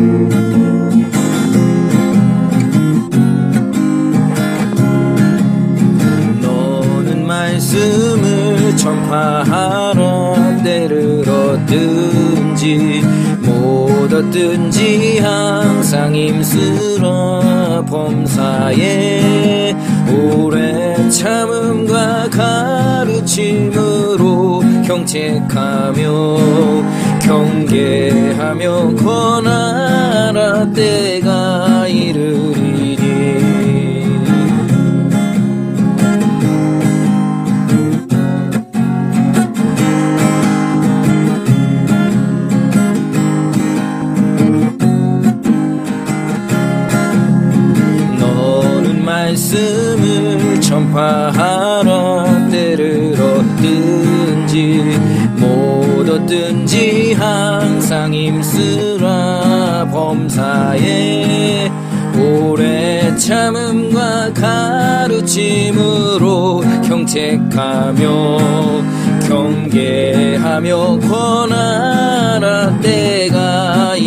너는 말씀을 전파하라. 때를 얻든지 못 얻든지 항상 힘쓰라. 범사에 오래 참음과 가르침으로 경책하며 경계하며 권하라. 때가 이르리니 말씀을 전파하라. 때를 얻든지 못 얻든지 항상 힘쓰라. 범사에 오래 참음과 가르침으로 경책하며 경계하며 권하라. 때가